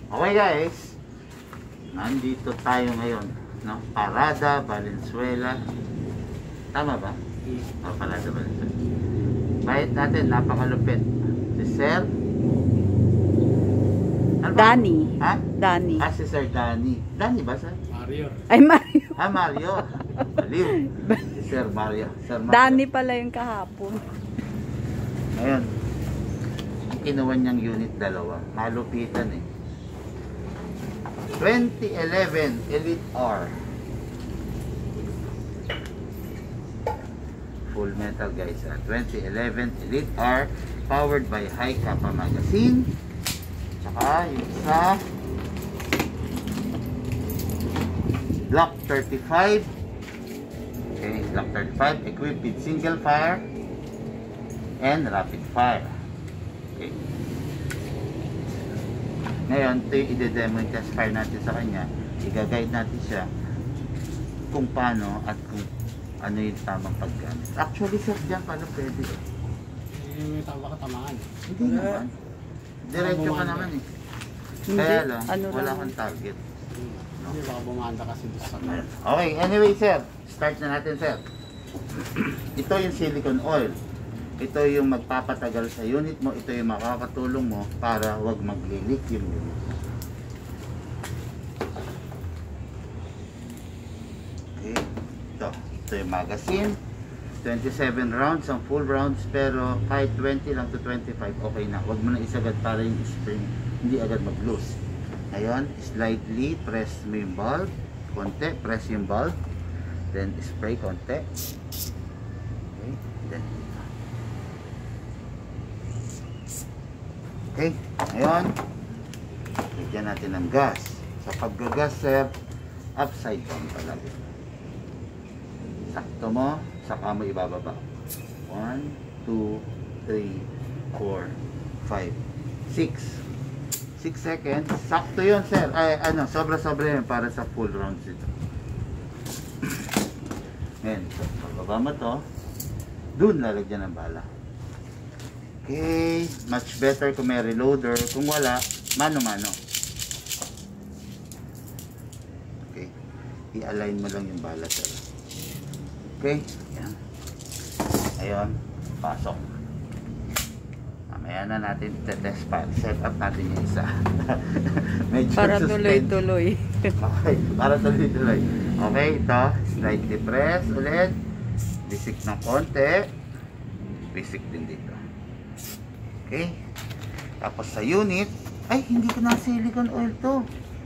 Okay guys, nandito tayo ngayon, no? Parada Valenzuela. Tama ba? Parada Valenzuela. Bayad natin, napakalupit. Si Sir ano ba? Danny. Ha? Danny. Si Sir Danny. Danny ba, Sir? Mario. Ay, Mario. Mario. Baliw. Si Sir Mario. Sir Mario. Danny pala yung kahapon. Ngayon, kinuha niyang unit dalawa. Malupitan eh. 2011 Elite R. Full metal guys. 2011 Elite R. Powered by High Kappa magazine. Tsaka yung sa Block 35. Okay, Block 35. Equipped with single fire and rapid fire. Okay. Ngayon, ito yung i-demo yung test fire natin sa kanya. I-guide natin siya kung paano at kung ano yung tamang paggamit. Actually, sir, dyan paano pwede eh. May tama katamaan. Hindi naman. Diretso ka naman eh. Hindi. Kaya lang, Ano wala lang? kang target. Hindi baka bumanda kasi doon sa car. Okay, anyway sir, start na natin sir. Ito yung silicone oil. Ito yung magpapatagal sa unit mo. Ito yung makakatulong mo para wag mag-leak yung unit. Okay. Ito yung magazine. 27 rounds ang full rounds, pero kahit 20 lang to 25 okay na. Wag mo na isagad para yung spring hindi agad mag-loose. Ngayon, slightly press mo yung bulb. Konti, press yung bulb. Then spray konti. Okay. Then okay, ngayon bigyan natin ng gas. Sa paggagas sir, upside down palagi. Sakto mo, saka mo ibababa. 1, 2, 3, 4, 5, 6 seconds. Sakto yun sir. Ay, ano, sobra-sobra yun para sa full rounds ito. Ngayon, pagbaba mo to, dun lalagyan ng bala. Okay, much better kung may reloader. Kung wala, mano-mano. Okay, i-align mo lang yung bala sir. Okay, yan. Ayun, pasok. Mamaya na natin test pa. Set up natin yung isa. Medyo Para suspense. tuloy-tuloy. Okay, para tuloy-tuloy. Okay, ito, slightly press ulit. Bisik ng konti. Bisik din dito. Okay. Tapos sa unit, ay hindi ko na silicone oil to.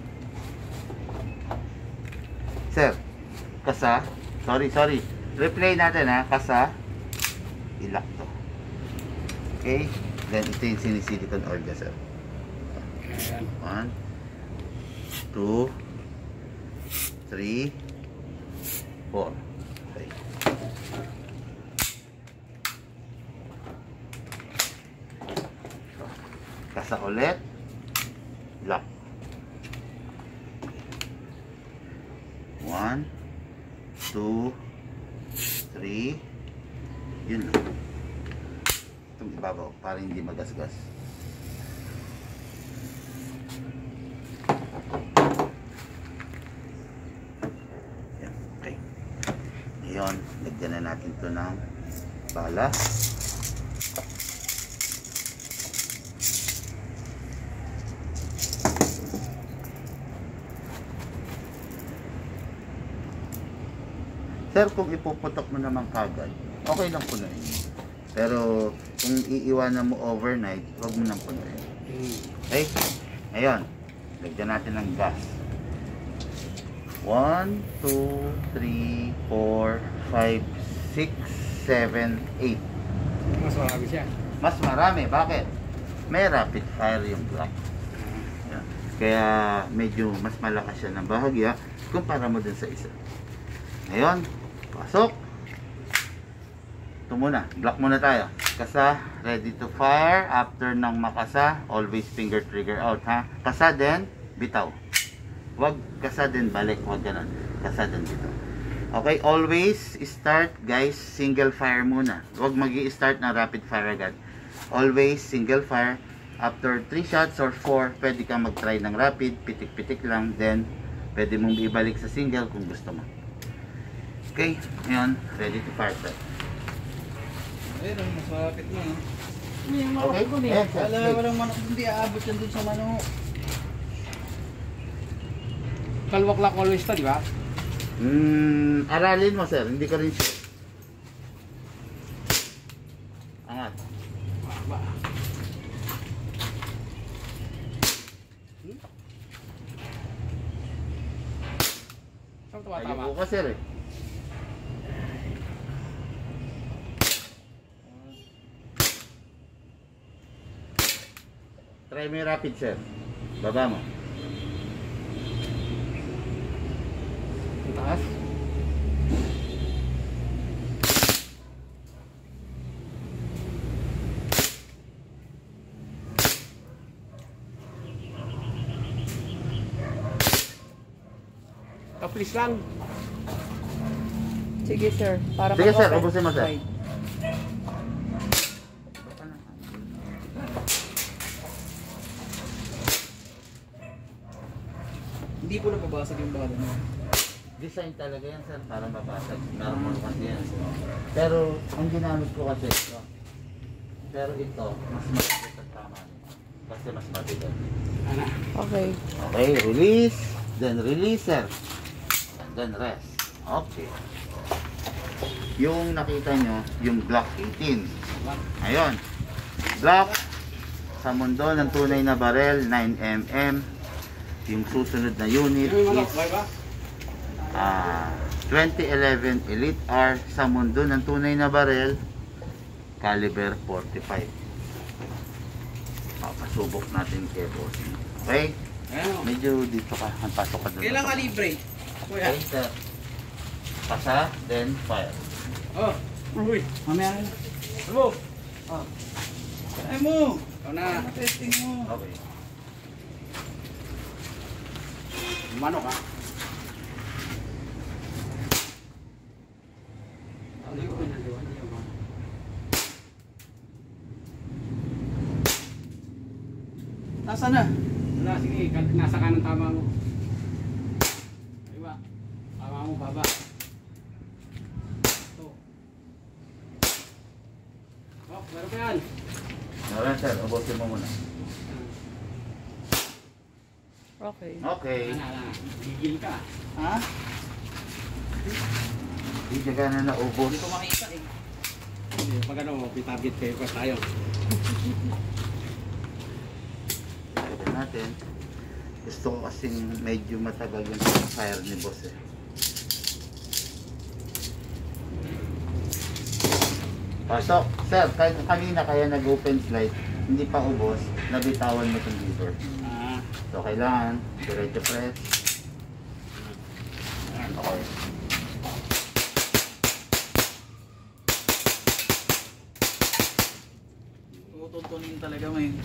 Sir, kasa. Sorry. Replay natin ha, kasa. Ilak to. Okay. Then ito yung sinisilicone oil ka sir. 1, 2, 3, 4. Okay. Kasa ulit. Lock. 1, 2, 3. Yun lang. Itong ibabaw para hindi magasgas. Yan. Okay. Ngayon, lagyan na natin ito ng bala. Sir, kung ipuputok mo naman kagad, okay lang punuin. Pero kung iiwanan mo overnight, huwag mo nang punuin. Okay? Ngayon, lagyan natin ng gas. 1, 2, 3, 4, 5, 6, 7, 8. Mas marami siya. Mas marami. Bakit? May rapid fire yung Glock. Yan. Kaya medyo mas malakas siya ng bahagya kumpara mo dun sa isa. Ngayon, pasok. Ito muna, block muna tayo. Kasa, ready to fire. After ng makasa, always finger trigger out ha. Kasa din, bitaw. Huwag kasa din balik, huwag ganun. Kasa din bitaw. Okay, always start guys, single fire muna. Huwag magi-start na rapid fire agad. Always single fire. After 3 shots or 4, pwede kang mag-try ng rapid, pitik-pitik lang, then pwede mong ibalik sa single kung gusto mo. Okay, ngayon, ready to fire sir. Ayun, mas malapit na. Okay? Ayan, sir. Walang manok, hindi aabot yan dun sa manok. 12 o'clock always to, di ba? Aralin mo sir, hindi ko rin sure. Angat. Baba. Saan tumatama? Ayun ko sir eh. Try mo yung rapid sir. Baba mo. Ang taas. Please lang. Sige, sir. Para Sige, sir. mag-open Ubusin mo, sir. wide. Hindi po napabasag yung bala mo. Design talaga yan sir para mabasag. Normal kasi yan. Pero ang ginamit ko kasi ito. Pero ito, mas mabigat at tama nito. Kasi mas mabigat. Ano? Okay. Okay, release. Then release sir. And then rest. Okay. Yung nakita nyo, yung Glock 18. Ayun. Glock sa mundo ng tunay na barel, 9mm. Yung susunod na unit Yung manok, is boy ba? 2011 Elite R sa mundo ng tunay na barel, caliber 45. Papasubok natin kay boss. Okay? Ayan o. Medyo dito ka, ang pasok ka doon. Kailan kalibre? Kuya. Okay, sir. Pasa, then fire. Oh. Uy. Mamaya na. Ano? Oh. Ay mo. Ikaw na. Testing mo. Okay. Manok ha. Nasaan na? Wala, sige. Nasa kanan tama mo. Diba? Tama mo, baba. Ito. Oh, meron pa yan. Meron sir, ubusin mo muna. Okay. Okay. Ano, gigil ka. Ha? Hindi ka na naubos. Hindi ko makita eh. Hindi, pag ano, pitabit kayo pa tayo. Sabi natin. Gusto ko kasing medyo matagal yung fire ni boss eh. Pasok. Sir, kanina kaya nag-open slide, hindi pa ubos, nabitawan mo itong lever. Ah, So, kailangan, diretso press. Ayan, okay. Tutuntunin talaga mo eh.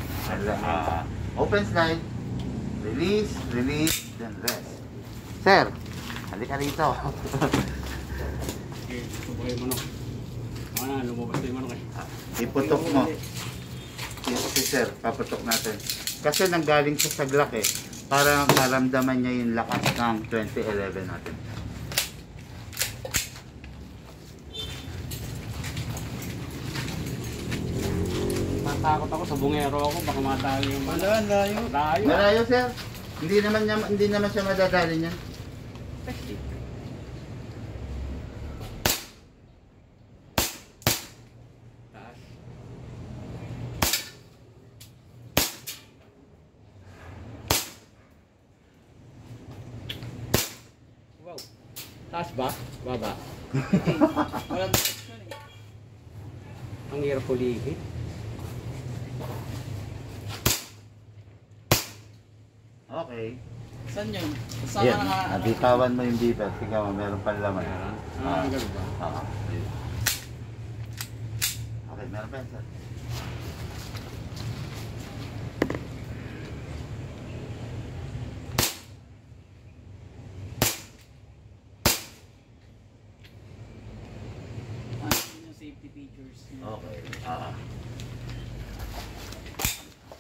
Open slide, release, release, then rest. Sir, halika rito. okay. Subo kayo manok. Ano na, lumabas na yung manok eh. Iputok mo. Si sir, paputok natin. Kasi nanggaling siya sa Glock eh. Para maramdaman niya yung lakas ng 2011 natin. Matakot ako sa bungero ako, baka matali yung manok. Wala, layo. Layo. Malayo sir. Hindi naman siya madadali niyan. Taas. Wow. Taas ba? Baba. Walang direction eh. Ang hirap puligid. Okay. Saan yun? Saan Yan, ka naka... nabitawan mo yung beaver. Tingnan mo, meron pang laman. Ah, ganun ba? Oo. Okay, meron pa yan sir. Ano yung safety features? Okay.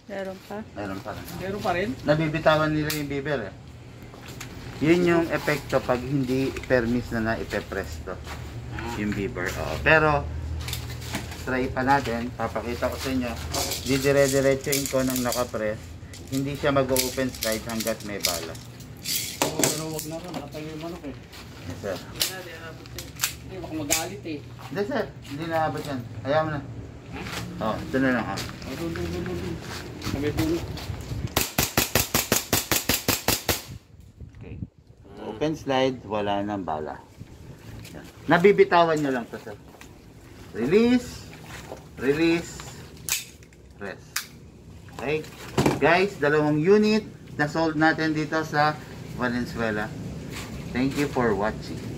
Meron pa. Meron pa rin. Pero pa rin. Nabibitawan nila yung beaver eh. Yun yung epekto pag hindi permis na ipepresto yung beaver. Oo. Pero, try pa natin. Papakita ko sa inyo. Didire-diretsuin ko ng nakapress. Hindi siya mag-open slide hanggat may bala. Oo, pero wag na rin. Nakatayo yung manok eh. Yes, sir. Hindi na, di abot yun. Hindi, baka magalit eh. Hindi, sir. Hindi naabot yan. Ayaw mo na. Oo, ito na lang. Oh. Oh, dun. Sabi puno. Okay. Open slide, wala nang bala. Yan. Nabibitawan nyo lang to, sir. Release, release, press. Okay? Guys, 2 unit na sold natin dito sa Valenzuela. Thank you for watching.